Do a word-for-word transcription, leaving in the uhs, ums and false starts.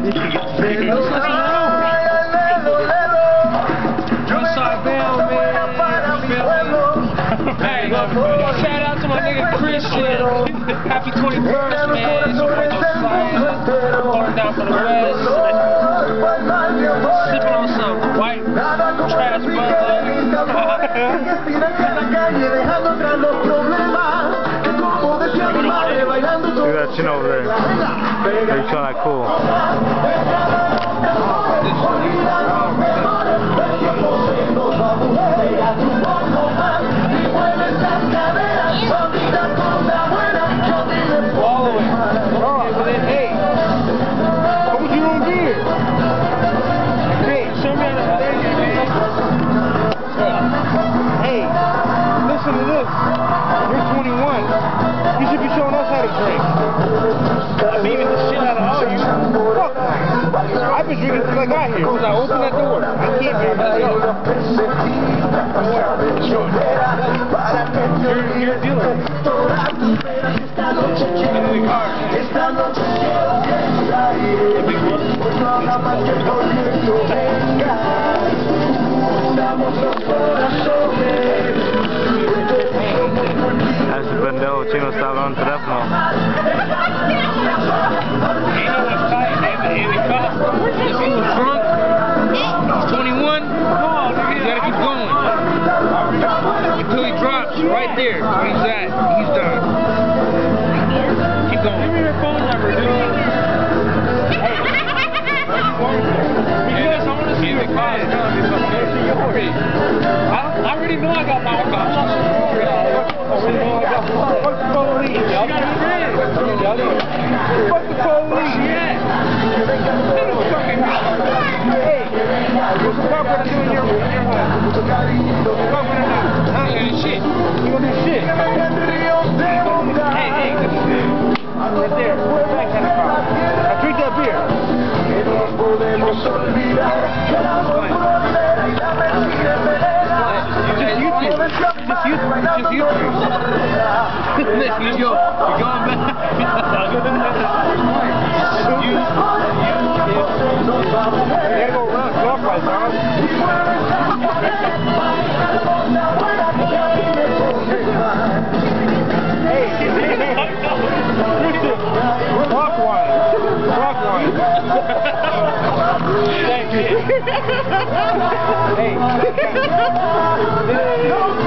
Hey, shout out to my nigga Christian. Happy twenty-first, man. It's your boy Josiah. Pouring down for the West. Sipping on some white trash buzz. Look at that chin over there. They trying that cool. Listen to this. You're twenty-one. You should be showing us how to drink. I'm beating the shit out of all you. Fuck. I've been drinking since I got here. Since I opened that door. I can't be. Let's go. Sure. You're, you're a dealer. In the car. A ese pendejo chino está hablando en teléfono. Ain't no one's tight, man. In the car. He's in the trunk. He's twenty-one. He's gotta keep going. Until he drops right there where he's at. He's done. Keep going. Give me your phone number, dude. Hey. Because I want to see your car. I already know I got my own car. I already know I got my own car. Fuck the police. You got a friend. Fuck the police. Yeah. Hey, what's the car gonna do in your house? What's the car gonna do? Huh? You gonna do shit. You gonna do shit. Hey, hey, right there. Back in the car. Now drink that beer. Just you two. Just you three. Just you three. Listen, you go. You're going back. you, you, you gotta go around clockwise, dog. Hey, hey, hey. Christian. Clockwise. Clockwise. Thank you. Hey.